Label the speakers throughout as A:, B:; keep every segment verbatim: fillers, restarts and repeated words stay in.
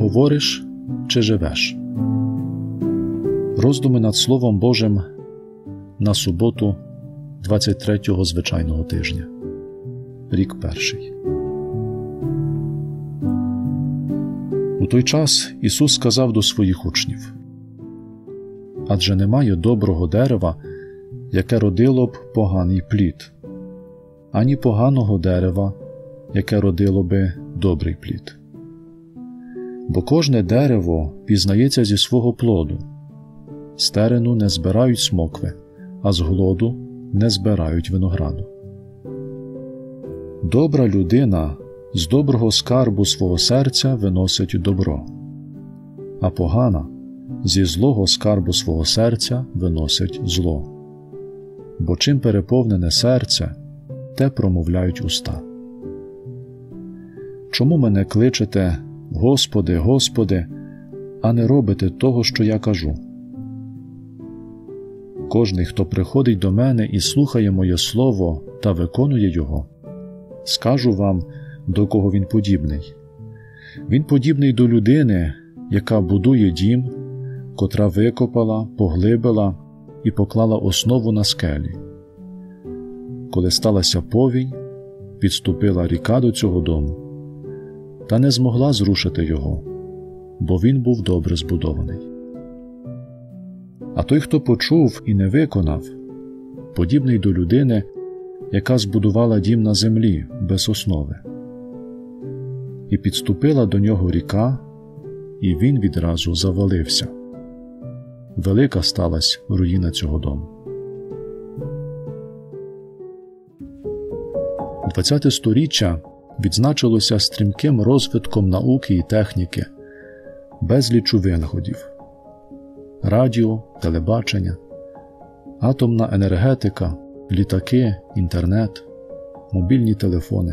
A: говориш чи живеш? Роздуми над Словом Божим на суботу двадцять третього звичайного тижня. Рік перший. У той час Ісус сказав до своїх учнів: «Адже немає доброго дерева, яке родило б поганий плід, ані поганого дерева, яке родило би добрий плід. Бо кожне дерево пізнається зі свого плоду. З терену не збирають смокви, а з глоду не збирають винограду. Добра людина з доброго скарбу свого серця виносить добро, а погана зі злого скарбу свого серця виносить зло. Бо чим переповнене серце, те промовляють уста. Чому мене кличете: Господи, Господи, а не робите того, що я кажу? Кожний, хто приходить до мене і слухає моє слово та виконує його, скажу вам, до кого він подібний. Він подібний до людини, яка будує дім, котра викопала, поглибила і поклала основу на скелі. Коли сталася повінь, підступила ріка до цього дому, та не змогла зрушити його, бо він був добре збудований. А той, хто почув і не виконав, подібний до людини, яка збудувала дім на землі без основи. І підступила до нього ріка, і він відразу завалився. Велика сталась руїна цього дому. двадцяте сторіччя відзначилося стрімким розвитком науки і техніки, безлічу винаходів. Радіо, телебачення, атомна енергетика, літаки, інтернет, мобільні телефони.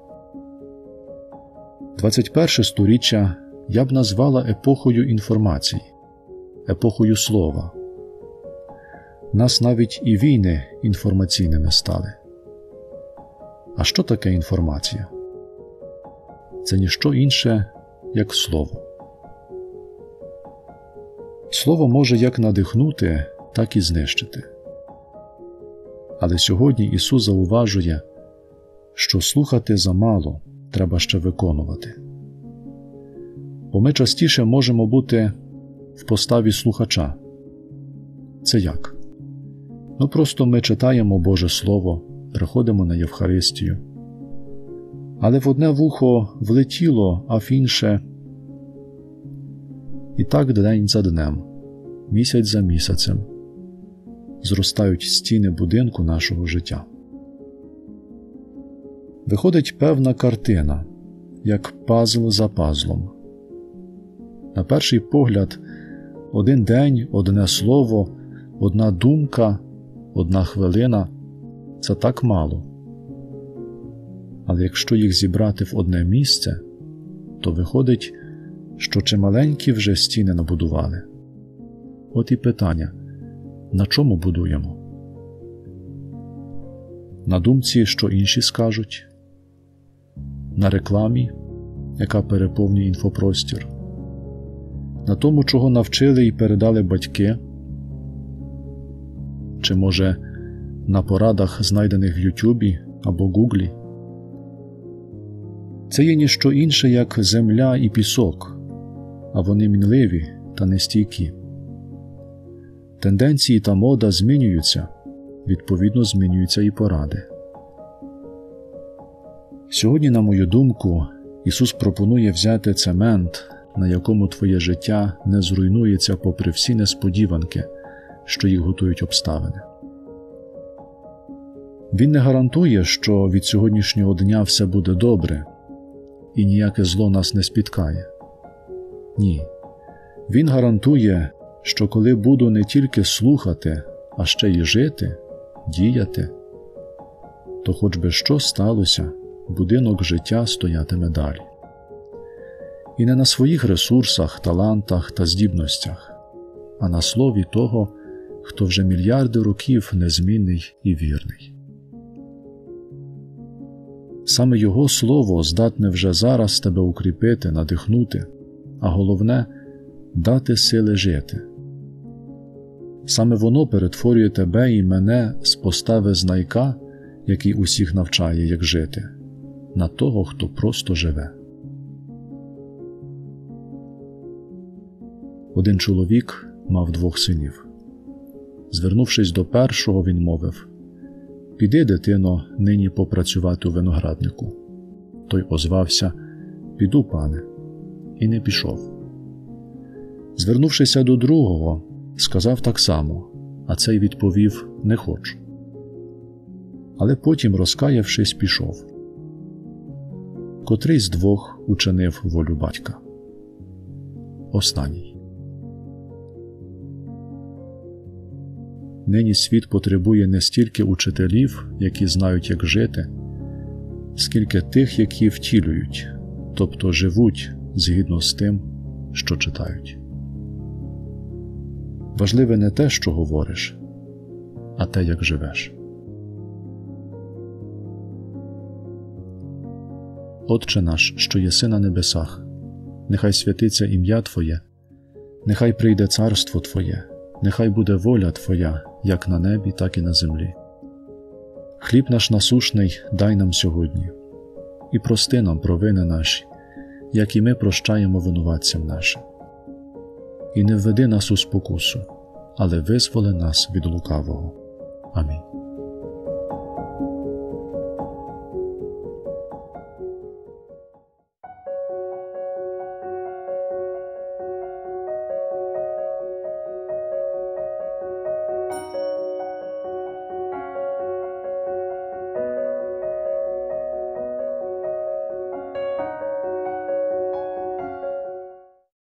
A: двадцять перше сторіччя я б назвала епохою інформації, епохою слова. Нас навіть і війни інформаційними стали. А що таке інформація? Це ніщо інше, як слово. Слово може як надихнути, так і знищити. Але сьогодні Ісус зауважує, що слухати замало, треба ще виконувати. Бо ми частіше можемо бути в поставі слухача. Це як? Ну просто ми читаємо Боже Слово, приходимо на Євхаристію. Але в одне вухо влетіло, а в інше. І так день за днем, місяць за місяцем зростають стіни будинку нашого життя. Виходить певна картина, як пазл за пазлом. На перший погляд, один день, одне слово, одна думка, одна хвилина – це так мало. Але якщо їх зібрати в одне місце, то виходить, що чималенькі вже стіни набудували. От і питання – на чому будуємо? На думці, що інші скажуть? На рекламі, яка переповнює інфопростір? На тому, чого навчили і передали батьки? Чи, може, на порадах, знайдених в Ютубі або Гуглі? Це є ніщо інше, як земля і пісок, а вони мінливі та нестійкі. Тенденції та мода змінюються, відповідно змінюються і поради. Сьогодні, на мою думку, Ісус пропонує взяти цемент, на якому твоє життя не зруйнується попри всі несподіванки, що їх готують обставини. Він не гарантує, що від сьогоднішнього дня все буде добре, і ніяке зло нас не спіткає. Ні. Він гарантує, що коли буду не тільки слухати, а ще й жити, діяти, то хоч би що сталося, будинок життя стоятиме далі. І не на своїх ресурсах, талантах та здібностях, а на слові того, хто вже мільярди років незмінний і вірний. Саме Його Слово здатне вже зараз тебе укріпити, надихнути, а головне – дати сили жити. Саме воно перетворює тебе і мене з постави знайка, який усіх навчає, як жити, на того, хто просто живе. Один чоловік мав двох синів. Звернувшись до першого, він мовив: «Піди, дитино, нині попрацювати у винограднику». Той озвався: «Піду, пане», і не пішов. Звернувшися до другого, сказав так само, а цей відповів: «Не хочу». Але потім, розкаявшись, пішов. Котрий з двох учинив волю батька? Останній. Нині світ потребує не стільки учителів, які знають, як жити, скільки тих, які втілюють, тобто живуть згідно з тим, що читають. Важливе не те, що говориш, а те, як живеш. Отче наш, що єси на небесах, нехай святиться ім'я Твоє, нехай прийде царство Твоє, нехай буде воля Твоя, як на небі, так і на землі. Хліб наш насушний дай нам сьогодні, і прости нам провини наші, як і ми прощаємо винуватцям нашим. І не введи нас у спокусу, але визволи нас від лукавого. Амінь.